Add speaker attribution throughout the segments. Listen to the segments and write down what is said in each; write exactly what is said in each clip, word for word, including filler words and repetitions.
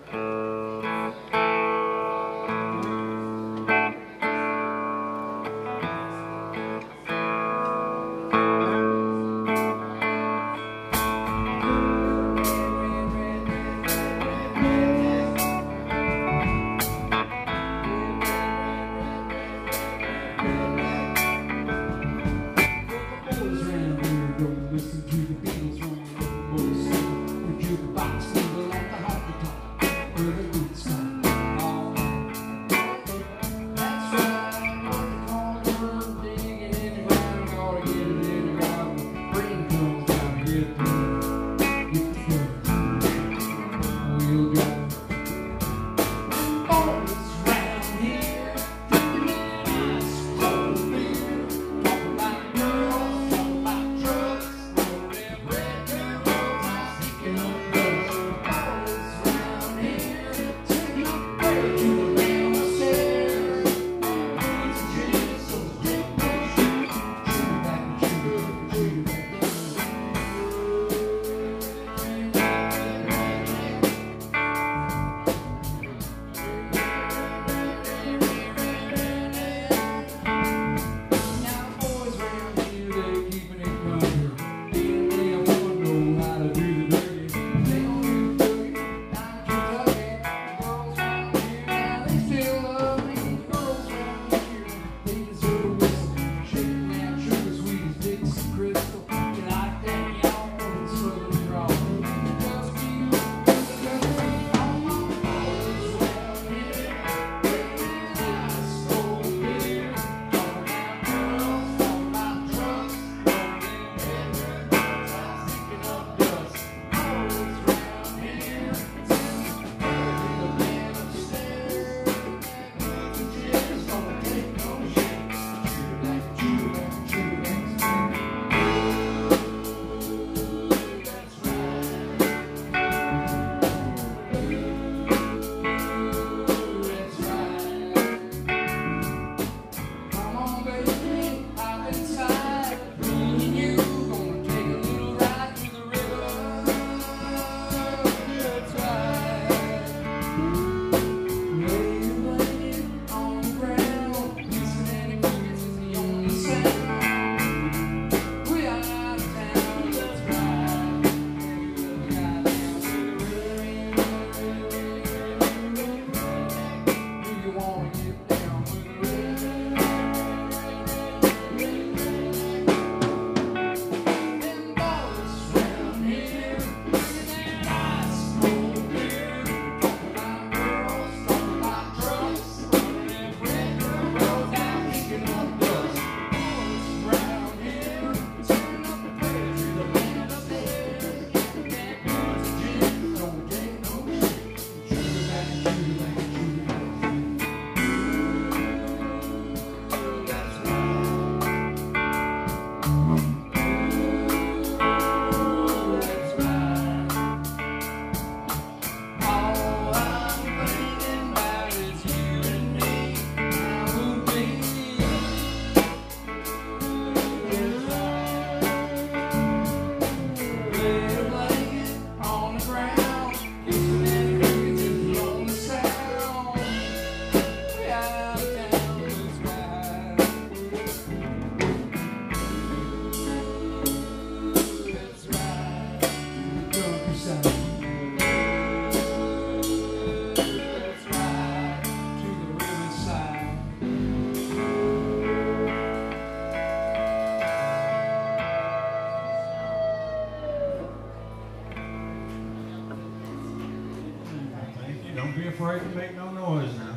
Speaker 1: afraid to make no noise now.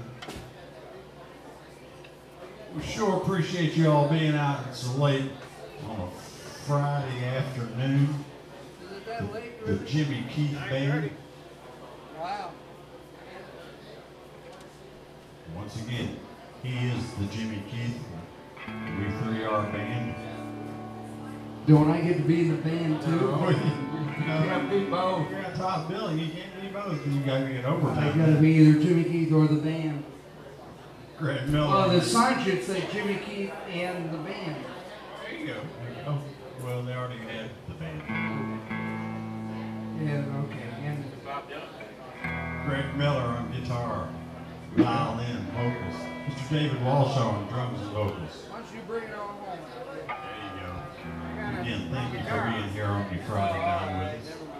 Speaker 1: We sure appreciate you all being out so late on a Friday afternoon. The, the Jimmy Keith Band.
Speaker 2: Wow.
Speaker 1: Once again, he is the Jimmy Keith. We three are a band.
Speaker 2: Don't I get to be in the band too?
Speaker 1: Oh, you got to be both. You're on top billing. You can't be both. You got to get overtime.
Speaker 2: I got to be either Jimmy Keith or the band.
Speaker 1: Greg Miller.
Speaker 2: Well, the sign should say Jimmy Keith and the band.
Speaker 1: There you go. There you go. Well, they already had the band.
Speaker 2: Yeah. Okay. And
Speaker 1: Greg Miller on guitar, violin, vocals. Mister David Walshaw on drums and vocals.
Speaker 3: Why don't you bring it on home?
Speaker 1: There you go. Again, thank you for being here on your Friday night with us.